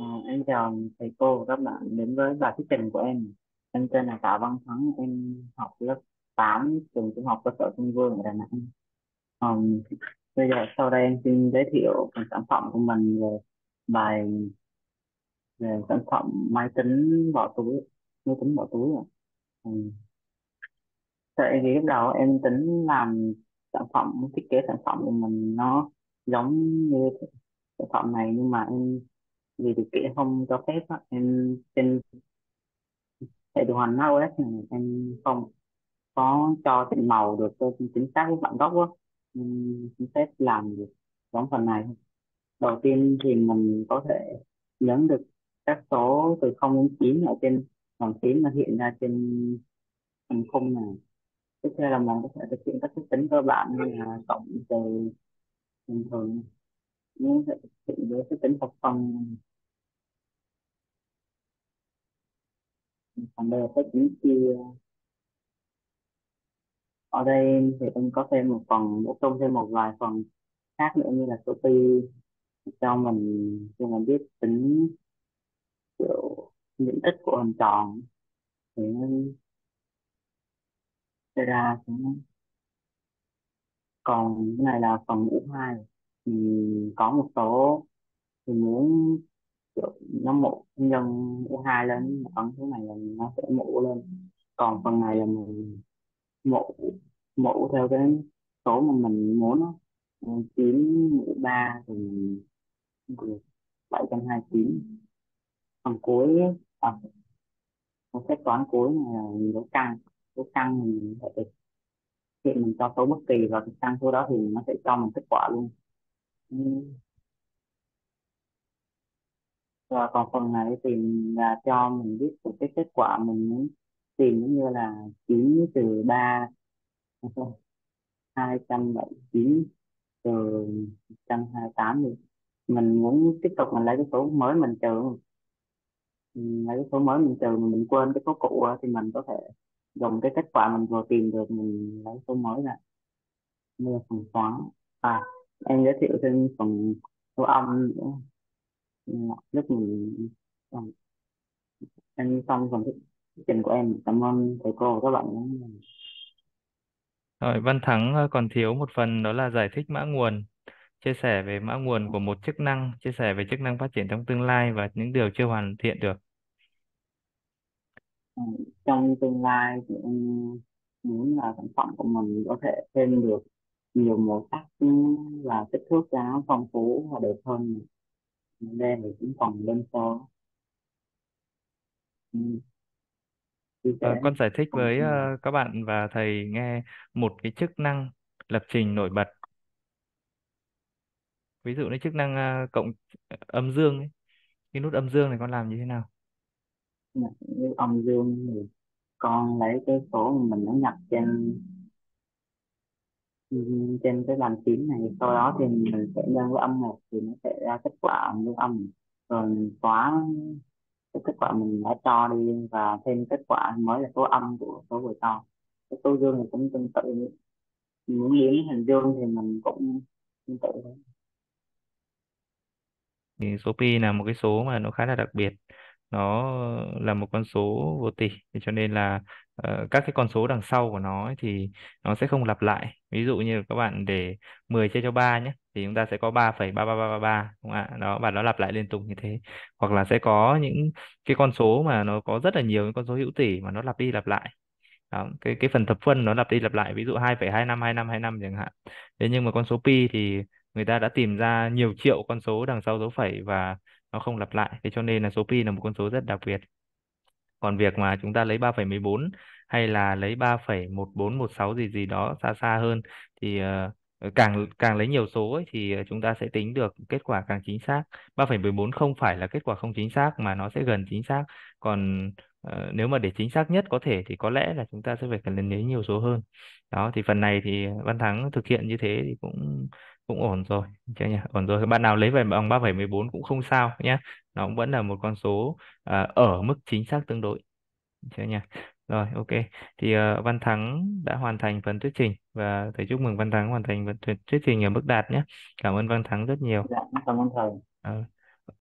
Em chào thầy cô và các bạn đến với bài thuyết trình của em. Em tên là Tạ Văn Thắng, em học lớp 8 trường trung học cơ sở Trung Vương ở Đà Nẵng. Ờm, Bây giờ sau đây em xin giới thiệu phần sản phẩm của mình bài về sản phẩm máy tính bỏ túi, máy tính bỏ túi. Ừm, Tại vì lúc đầu em tính làm sản phẩm, thiết kế sản phẩm của mình nó giống như sản phẩm này, nhưng mà em vì điều kiện không cho phép á, em trên hệ điều hành iOS này em không có cho chỉnh màu được cho chính xác với bản gốc á. Xin phép làm được giống phần này. Đầu tiên thì mình có thể nhấn được các số từ 0 đến 9 ở trên bàn phím, nó hiện ra trên hình khung này. Tiếp theo là mình có thể thực hiện các phép tính cơ bản như là cộng trừ bình thường, nhưng sẽ thực hiện với phép tính thập phân. Còn đây là phép tính chia. Ở đây thì em có thêm một phần, bổ sung thêm một vài phần khác nữa, như là số pi cho mình biết tính kiểu diện tích của hình tròn thì nó sẽ ra còn cái này là phần U2. thì có một số thì muốn kiểu nó mũ nhân U2 lên, ấn số này là nó sẽ mũ lên, còn phần này là mình mũ mũ theo cái số mà mình muốn nó. Chiếm mũ 3 thì mình được 729. Phần cuối, à, một phép toán cuối này là dấu căn. Dấu căn mình có thể hiện mình cho số bất kỳ vào cái căn số đó thì nó sẽ cho mình kết quả luôn. Ừ. Và còn phần này thì là cho mình biết được cái kết quả mình muốn tìm, giống như là 9 trừ 3, 279 trừ 128 thì mình muốn tiếp tục mình lấy cái số mới mình trừ. Lấy cái số mới mình trừ mà mình quên cái số cũ á, thì mình có thể dùng cái kết quả mình vừa tìm được, mình lấy số mới ra. Như là phần toán. Em giới thiệu thêm phần số âm nữa. Ừ, lúc mình ờ, em xong phần thuyết trình của em. Cảm ơn thầy cô và các bạn. Rồi, Văn Thắng còn thiếu một phần đó là giải thích mã nguồn, chia sẻ về mã nguồn của một chức năng, chia sẻ về chức năng phát triển trong tương lai và những điều chưa hoàn thiện được. Ờ, Trong tương lai thì em muốn là sản phẩm của mình có thể thêm được nhiều màu sắc, và kích thước cho nó phong phú và đẹp hơn. Đây thì cũng còn lên số. Ừ, chia Ờ, sẻ con giải thích cùng với mọi người. các bạn và thầy nghe một cái chức năng lập trình nổi bật. Ví dụ như chức năng cộng âm dương ấy. Cái nút âm dương này con làm như thế nào? Như âm dương thì con lấy cái số mà mình đã nhập trên cái bàn phím này, sau đó thì mình sẽ nhân với âm 1 thì nó sẽ ra kết quả như âm. Rồi mình xóa cái kết quả mình đã cho đi và thêm kết quả mới là số âm của số vừa to. Cái số dương thì cũng tương tự, muốn biến hình dương thì mình cũng tương tự thôi. Thì số pi là một cái số mà nó khá là đặc biệt, nó là một con số vô tỷ, thế cho nên là các cái con số đằng sau của nó ấy thì nó sẽ không lặp lại. Ví dụ như các bạn để 10 chia cho 3 nhé, thì chúng ta sẽ có 3,33333, đúng không ạ? Đó, và nó lặp lại liên tục như thế. Hoặc là sẽ có những cái con số mà nó có rất là nhiều những con số hữu tỷ mà nó lặp đi lặp lại. Đó, cái phần thập phân nó lặp đi lặp lại, ví dụ 2,252525 chẳng hạn. Thế nhưng mà con số pi thì người ta đã tìm ra nhiều triệu con số đằng sau dấu phẩy và nó không lặp lại, thế cho nên là số pi là một con số rất đặc biệt. Còn việc mà chúng ta lấy 3,14 hay là lấy 3,1416 gì gì đó xa xa hơn thì càng càng lấy nhiều số ấy, thì chúng ta sẽ tính được kết quả càng chính xác. 3,14 không phải là kết quả không chính xác mà nó sẽ gần chính xác. Còn nếu mà để chính xác nhất có thể thì có lẽ là chúng ta sẽ phải cần lấy nhiều số hơn. Đó thì phần này thì Văn Thắng thực hiện như thế thì cũng cũng ổn rồi, chưa nhỉ? Ổn rồi. Bạn nào lấy về bằng 3,14 cũng không sao nhé. Nó cũng vẫn là một con số ở mức chính xác tương đối, chưa nhỉ? Rồi, ok. Thì Văn Thắng đã hoàn thành phần thuyết trình và thầy chúc mừng Văn Thắng hoàn thành phần thuyết trình ở mức đạt nhé. Cảm ơn Văn Thắng rất nhiều. Dạ, cảm ơn thầy. Ờ.